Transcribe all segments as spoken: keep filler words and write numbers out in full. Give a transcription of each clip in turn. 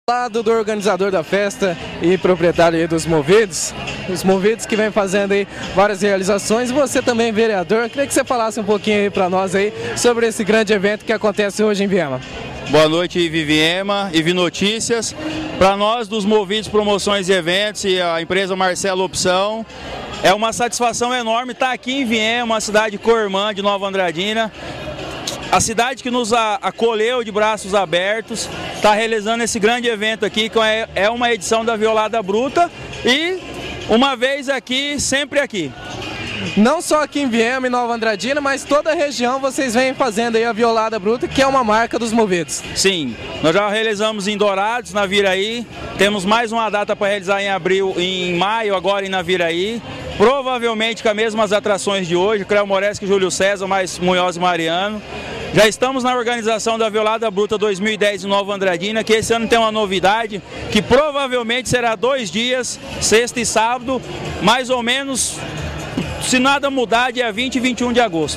Lado do organizador da festa e proprietário aí dos Movidos, os Movidos que vem fazendo aí várias realizações, você também vereador, queria que você falasse um pouquinho aí para nós aí sobre esse grande evento que acontece hoje em Viema. Boa noite, Ivi Viema, Ivi Notícias. Para nós dos Movidos Promoções e Eventos e a empresa Marcelo Opção, é uma satisfação enorme estar aqui em Viema, uma cidade co-irmã de Nova Andradina. A cidade que nos acolheu de braços abertos, está realizando esse grande evento aqui, que é uma edição da Violada Bruta e uma vez aqui, sempre aqui. Não só aqui em Viema e Nova Andradina, mas toda a região vocês vêm fazendo aí a Violada Bruta, que é uma marca dos Movidos. Sim, nós já realizamos em Dourados, na Viraí, temos mais uma data para realizar em abril, em maio, agora em Naviraí. Provavelmente com as mesmas atrações de hoje, Creu Moresco e Júlio César, mais Munhoz e Mariano. Já estamos na organização da Violada Bruta dois mil e dez em Nova Andradina, que esse ano tem uma novidade, que provavelmente será dois dias, sexta e sábado, mais ou menos, se nada mudar, dia vinte e vinte e um de agosto.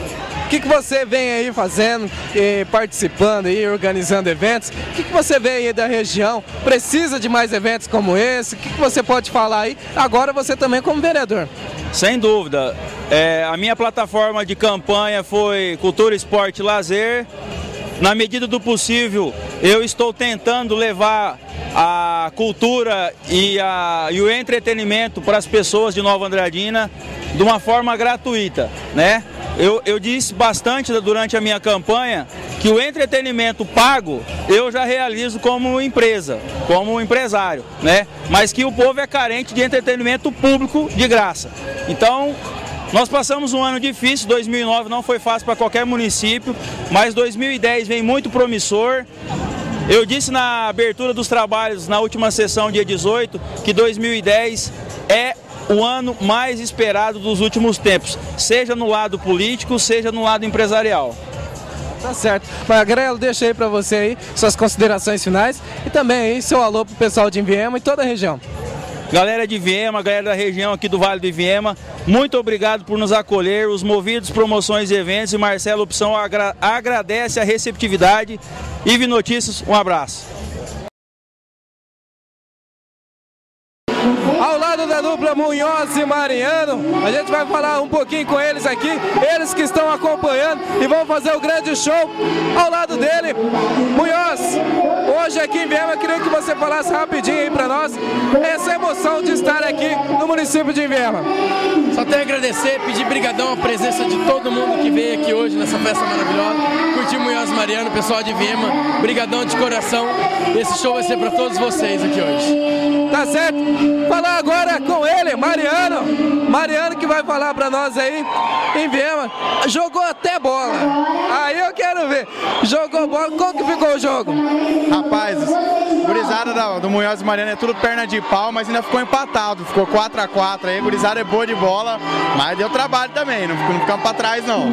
O que, que você vem aí fazendo, eh, participando e organizando eventos? O que, que você vê aí da região? Precisa de mais eventos como esse? O que, que você pode falar aí? Agora você também como vereador. Sem dúvida. É, a minha plataforma de campanha foi Cultura, Esporte e Lazer. Na medida do possível, eu estou tentando levar a cultura e, a, e o entretenimento para as pessoas de Nova Andradina de uma forma gratuita, né? Eu, eu disse bastante durante a minha campanha que o entretenimento pago eu já realizo como empresa, como empresário, né? Mas que o povo é carente de entretenimento público de graça. Então, nós passamos um ano difícil, dois mil e nove não foi fácil para qualquer município, mas dois mil e dez vem muito promissor. Eu disse na abertura dos trabalhos, na última sessão, dia dezoito, que dois mil e dez é o ano mais esperado dos últimos tempos, seja no lado político, seja no lado empresarial. Tá certo. Magrelo, deixa aí para você aí suas considerações finais e também aí seu alô pro pessoal de Viema e toda a região. Galera de Viema, galera da região aqui do Vale do Viema, muito obrigado por nos acolher. Os Movidos Promoções e Eventos e Marcelo Opção agra agradece a receptividade. Ivi Notícias, um abraço. Ao lado da dupla Munhoz e Mariano, a gente vai falar um pouquinho com eles aqui, eles que estão acompanhando e vão fazer o grande show ao lado dele. Munhoz, hoje aqui em Viema, eu queria que você falasse rapidinho aí pra nós essa emoção de estar aqui no município de Viema. Só tenho a agradecer, pedir brigadão a presença de todo mundo que veio aqui hoje nessa festa maravilhosa. Curtir Munhoz e Mariano, pessoal de Viema, brigadão de coração. Esse show vai ser pra todos vocês aqui hoje. Tá certo? Falar agora com ele, Mariano. Mariano que vai falar pra nós aí em Viema. Jogou até bola. Aí eu quero ver. Jogou bola. Como que ficou o jogo? Rapaz, gurizada do Munhoz e Mariano é tudo perna de pau, mas ainda ficou empatado. Ficou quatro a quatro aí. Gurizada é boa de bola, mas deu trabalho também. Não, não ficamos pra trás, não.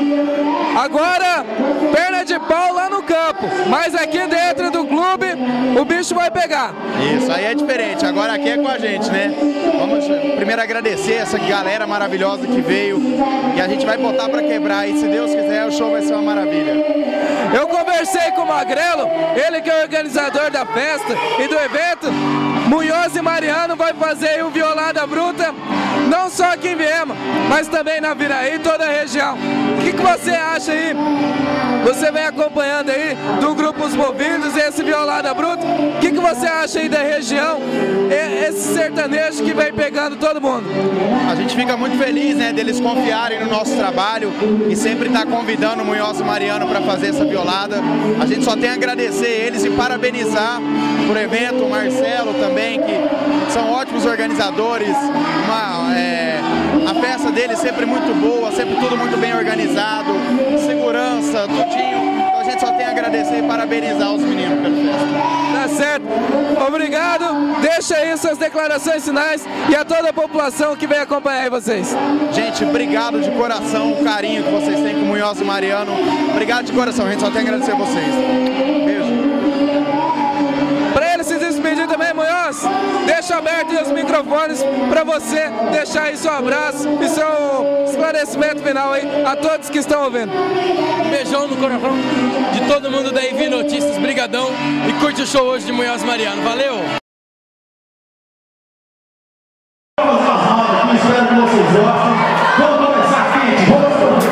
Agora, perna de pau lá no campo. Mas aqui dentro do clube, o bicho vai pegar. Isso, aí é diferente. Agora aqui é com a gente, né? Vamos primeiro agradecer essa galera maravilhosa que veio e a gente vai botar pra quebrar e se Deus quiser o show vai ser uma maravilha. Eu conversei com o Magrelo, ele que é o organizador da festa e do evento. Munhoz e Mariano vai fazer o Violada Bruta, não só aqui em Viema, mas também na Viraí e toda a região. O que, que você acha aí? Você vem acompanhando aí do Grupo Os Movidos e esse Violada Bruta. O que, que você acha aí da região? Esse sertanejo que vem pegando todo mundo. A gente fica muito feliz, né, deles confiarem no nosso trabalho e sempre estar tá convidando o Munhoz e Mariano para fazer essa violada. A gente só tem a agradecer eles e parabenizar por evento, o Marcelo também, que são ótimos organizadores. Uma, é, a festa deles sempre muito boa, sempre tudo muito bem organizado, segurança, tudinho. Então a gente só tem a agradecer e parabenizar os meninos pela festa. Tá certo. Obrigado. Deixa aí suas declarações finais e a toda a população que vem acompanhar aí vocês. Gente, obrigado de coração, o carinho que vocês têm com o Munhoz e Mariano. Obrigado de coração, a gente só tem a agradecer a vocês. Beijo. Pra ele se despedir também, Munhoz. Munhoz, deixo aberto os microfones para você deixar aí seu abraço e seu esclarecimento final aí a todos que estão ouvindo. Um beijão no coração de todo mundo da Envie Notícias, brigadão, e curte o show hoje de Munhoz Mariano, valeu! Espero que vocês gostem. Vamos começar aqui.